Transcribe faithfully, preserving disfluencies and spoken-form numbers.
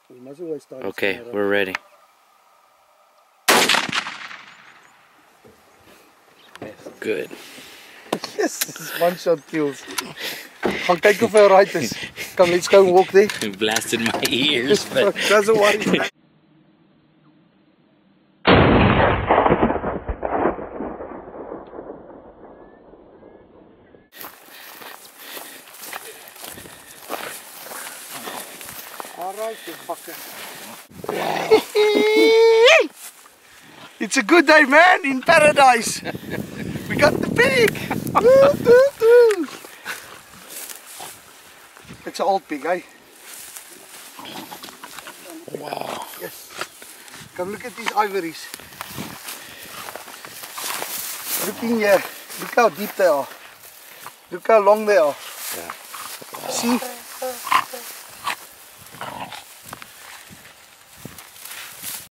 We must always start. Okay, we're ready. Good. Yes, one shot kills. Gaan kyk of hy right is. Come, let's go and walk there. It blasted my ears, but doesn't worry. Alright, fucker. Wow. It's a good day, man, in paradise. We got the pig. It's an old pig, eh? wow. Yes. Come look at these ivories. Look in here. Look how deep they are. Look how long they are. Yeah. Wow. See?